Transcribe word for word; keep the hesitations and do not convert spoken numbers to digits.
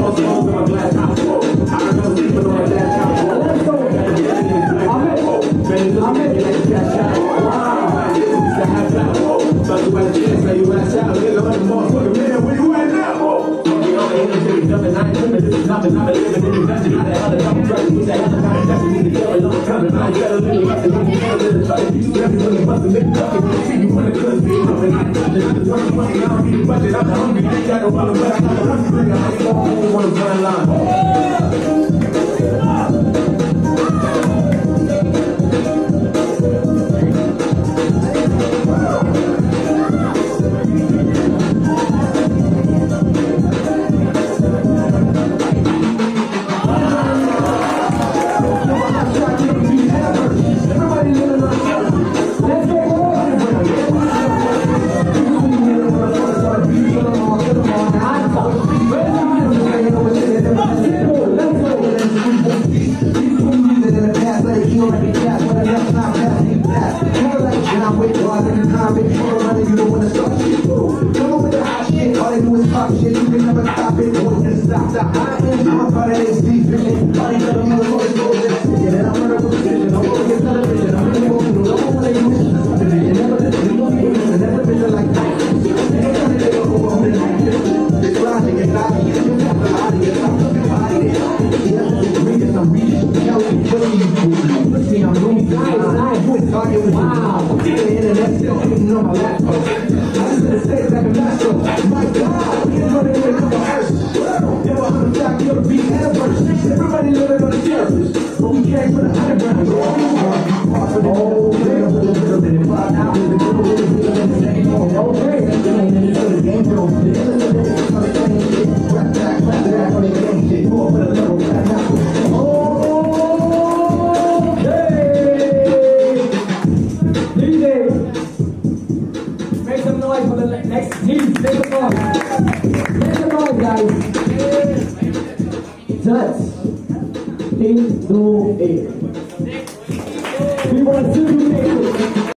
toss balls in my glass house. I remember sleeping on a glass house. Let's go. I'm in. Benny look at me like a cash out. Wow. It's the half out. Thought you had a chance, now you ass out. Nigga, I'm the motherfucking man. Where you at now? You know, the industry jumping. I ain't tripping. This is nothing. I'm living in the country. I had a couple drugs. With that other kind of justice. You can tell it long coming. I ain't gotta live it. I can live it. You never really bust a nigga up. See you when it could be. I'm the money, I don't need a budget. I'm the hungry. I ain't got no rubber, but I got a hungry nigga. I ain't gon' wanna run line. That's in, do, it. We want to do